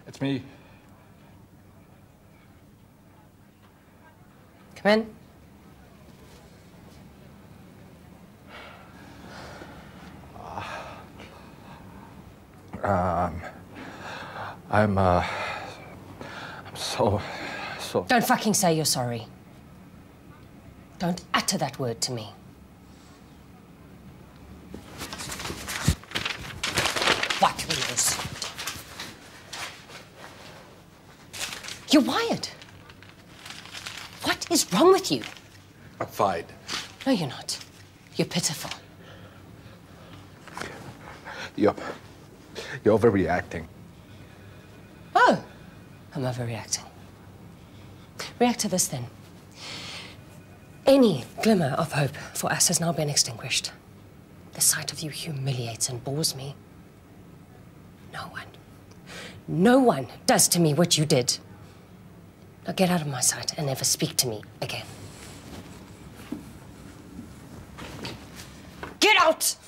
It's me. Come in. I'm so... Don't fucking say you're sorry. Don't utter that word to me. What wheels? You're wired. What is wrong with you? I'm fine. No, you're not. You're pitiful. You're overreacting. Oh, I'm overreacting. React to this, then. Any glimmer of hope for us has now been extinguished. The sight of you humiliates and bores me. No one does to me what you did. Now get out of my sight and never speak to me again. Get out!